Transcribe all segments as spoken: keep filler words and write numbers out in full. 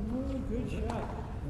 Oh, good shot.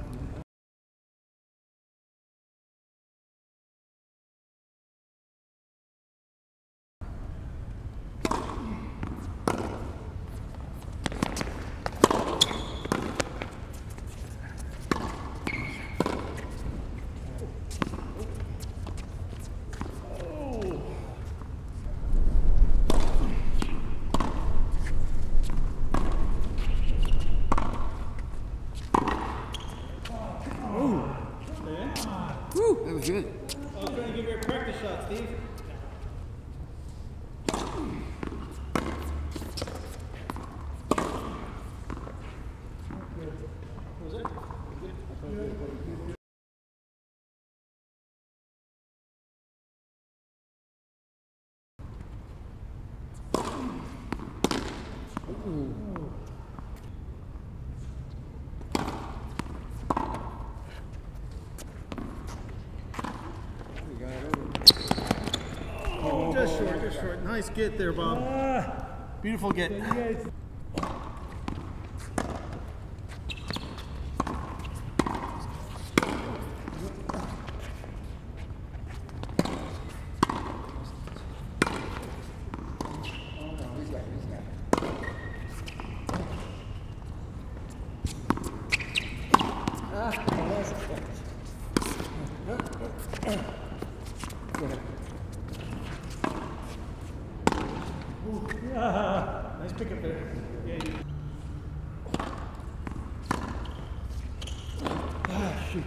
Woo, that was good. I was trying to give you a practice shot, Steve. Was it? Ooh. Oh, just short, just short. Nice get there, Bob. Uh, Beautiful get. You guys. Ah, nice pickup there. Yeah. Ah, shoot.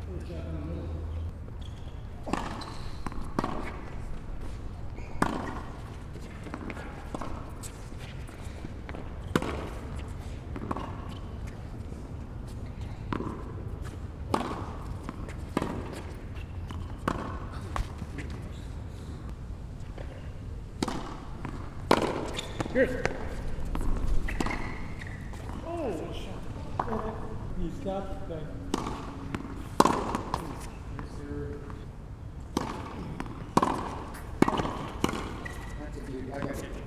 Here. Oh, shot. You stopped. Okay. That's a beauty. I got it.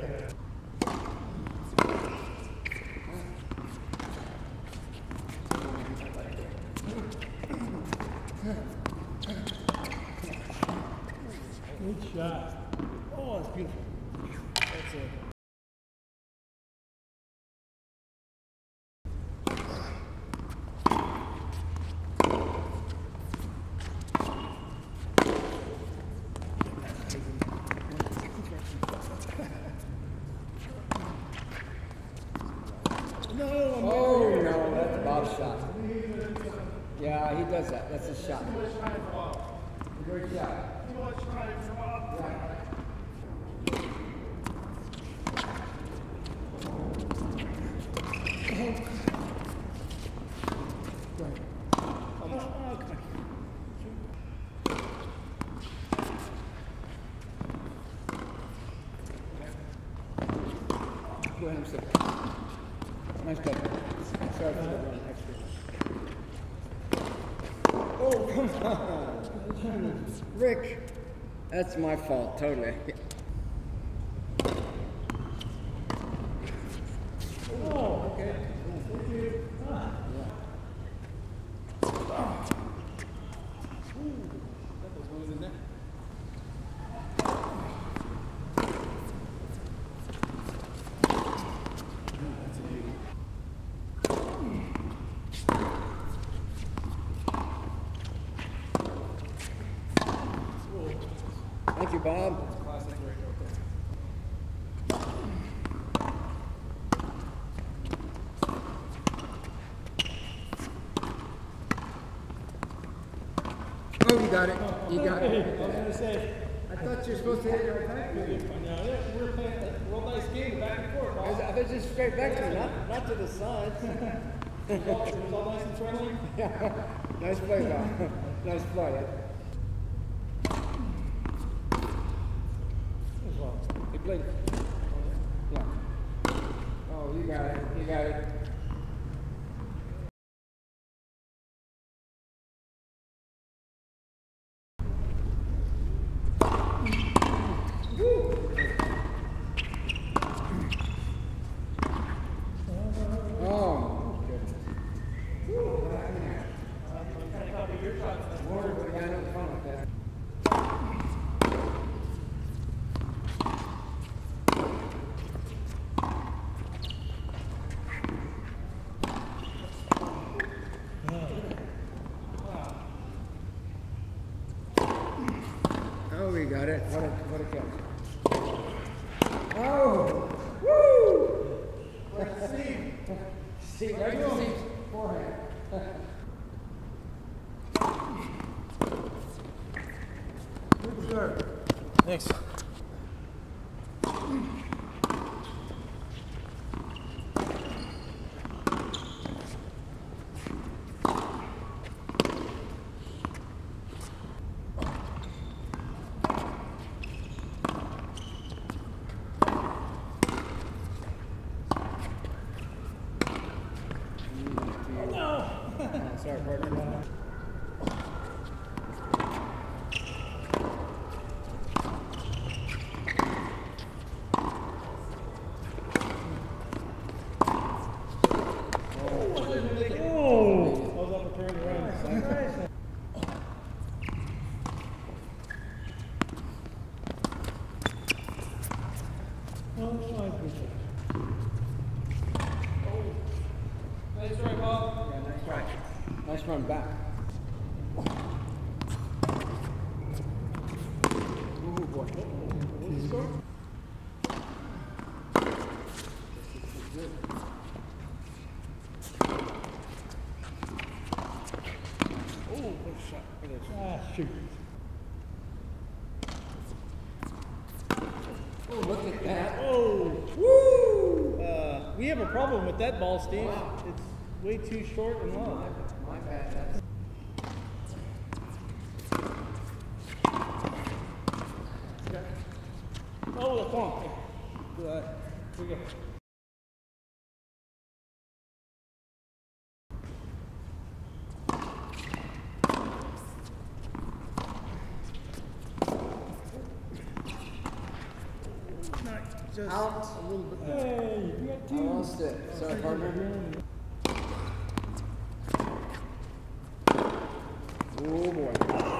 Good shot. Oh, that's beautiful. That's it. No, oh no, that's Bob's shot. Yeah, he does that. That's his shot. Great shot. Go ahead and sit. Nice play. Sorry for the run extra. Oh, come on. Rick. That's my fault, totally. Oh, okay. Thank you. Ah. Yeah. Ooh, that was one of the net. Thank you, Bob. Classic right there. Oh, you got it. You got Hey, it. I was going to say. I thought you were supposed to hit it right back. No, yeah, we're playing a real nice game back and forth, Bob. I thought just straight back to me, not, not to the sides. It was all, it was all nice and friendly. Yeah. Nice play, Bob. Nice play. He played. Yeah. Oh, you got it. You got it. Oh, my goodness. we got it. What a, what a catch. Oh! Woo! Steve. Steve, right to Steve's forehand. Good start. Thanks. Sorry, partner. Nice try, Bob. Yeah, nice try. Nice run back. Ooh, boy. What's the score? Oh, good shot. Ah, shoot. Oh, look at that. Oh, Woo! uh, we have a problem with that ball, Steve. Wow. It's way too short and long. My bad. That's Oh, the funk. Uh, here we go. Just out. a little bit. Hey, you got two. I lost it. Sorry, partner. Oh boy.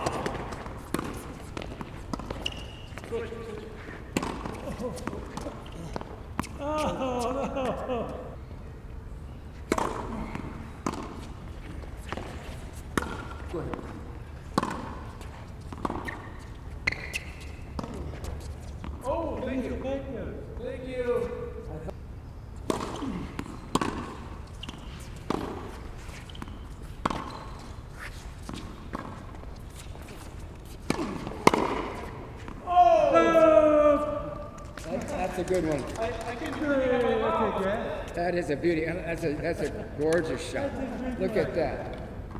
Switch, switch. Oh, no. Go ahead. Oh, thank you, thank you. Thank you. That's a good one. I, I can do it. That is a beauty. That's a that's a gorgeous shot. Look at that.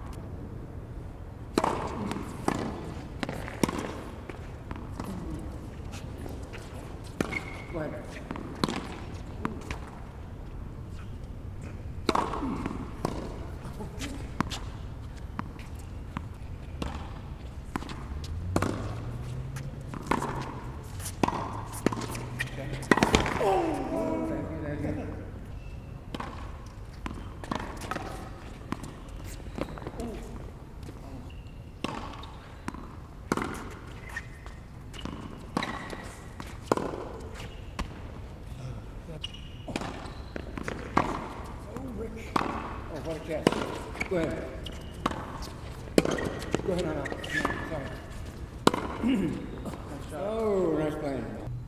Go ahead. What a catch. Go ahead. Go ahead, no, no. Sorry. Nice shot. Oh, nice playing.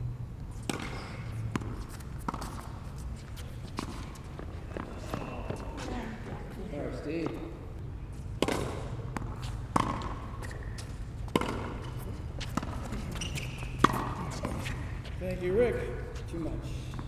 There, Steve. Thank you, Rick. Too much.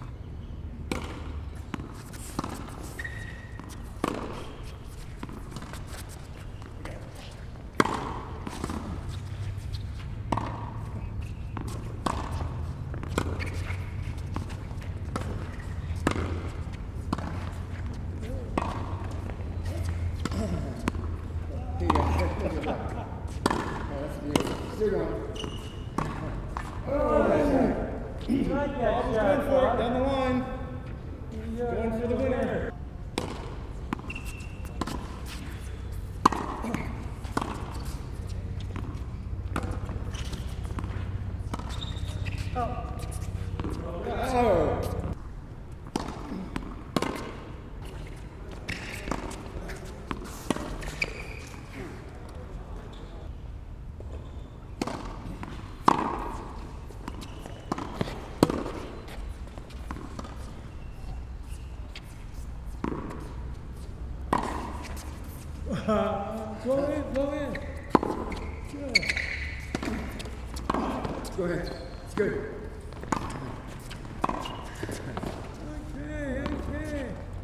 Still going. Oh, that's right. Bob's going for it, down the line. Going for the winner. Oh. Oh. Go in, go in. Good. Go ahead. It's good. Okay, okay.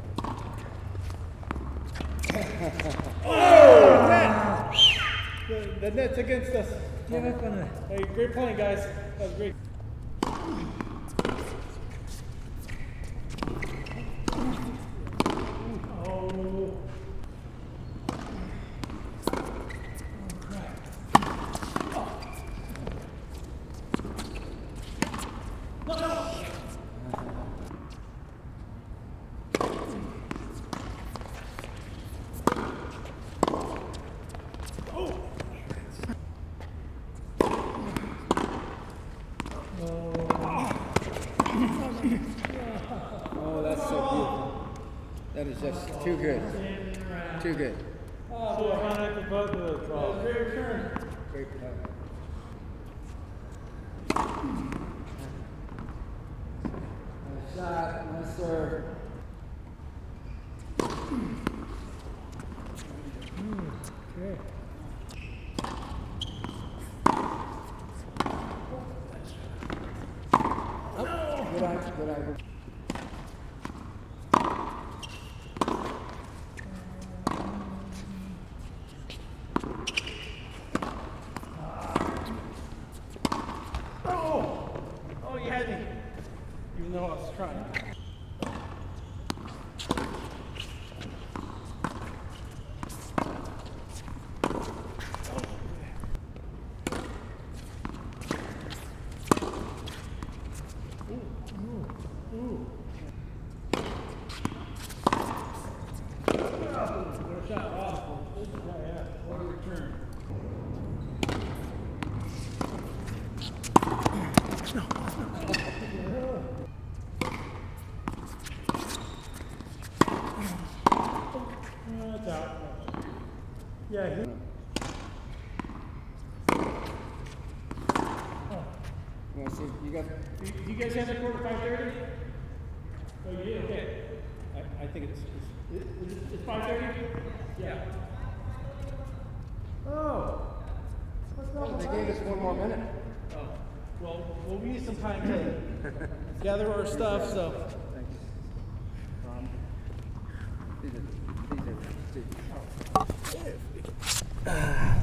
Oh, net! The, the net's against us. Give up on it. Hey, great playing, guys. That was great. Oh, that's so beautiful. That is just too good. Too good. Oh, so I found the both of those. Oh, great return. Great play. Nice shot, nice serve. Okay. Good eye, good eye. Oh! Oh, you had me. Even though I was trying. That's out. Yeah. He, You want to see? You got. do you guys have the court at five thirty? Oh, you did? Okay. I, I think it's it's, it's five thirty. Yeah. Oh. Oh, they gave us one more minute. Oh. Well, well, we need some time to gather our stuff. So. Thank you. Um, these are, these are, these are.